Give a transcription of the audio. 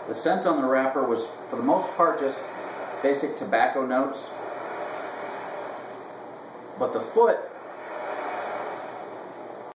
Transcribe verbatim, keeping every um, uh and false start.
The scent on the wrapper was, for the most part, just basic tobacco notes. But the foot